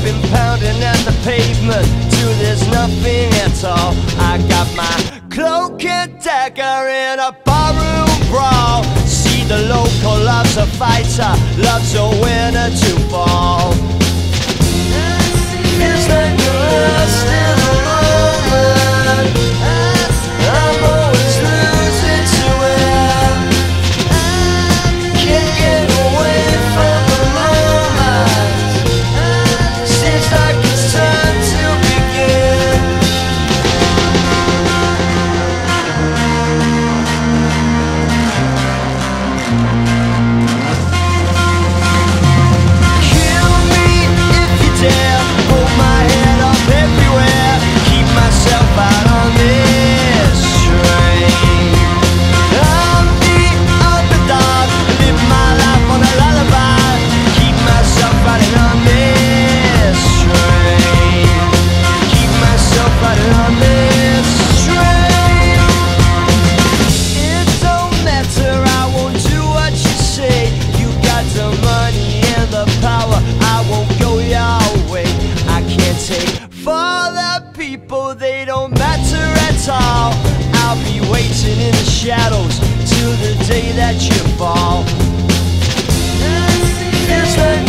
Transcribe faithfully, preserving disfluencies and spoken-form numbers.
been pounding at the pavement till there's nothing at all. I got my cloak and dagger in a barroom brawl. See, the local loves a fighter, loves a winner to fall. Feels like you're lost in a moment. I'm always losing to it. Can't get away from the moment. Seems like it's time to begin. Kill me if you dare. Hold my head up everywhere. Keep myself out on this train. I'm the underdog. Live my life on a lullaby. Keep myself riding on this train. Keep myself riding on this train. It don't matter, I won't do what you say. You got the money and the power, I won't go your way. I can't take for the people, they don't matter at all. I'll be waiting in the shadows till the day that you fall. Feels like